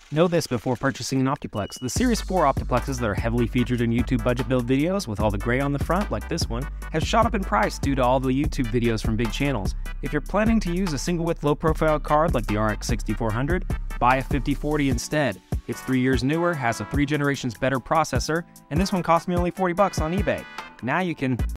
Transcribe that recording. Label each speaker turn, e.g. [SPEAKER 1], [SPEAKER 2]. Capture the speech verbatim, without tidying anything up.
[SPEAKER 1] Know this before purchasing an Optiplex. The Series four Optiplexes that are heavily featured in YouTube budget build videos with all the gray on the front, like this one, have shot up in price due to all the YouTube videos from big channels. If you're planning to use a single-width low-profile card like the R X sixty-four hundred, buy a fifty forty instead. It's three years newer, has a three generations better processor, and this one cost me only forty bucks on eBay. Now you can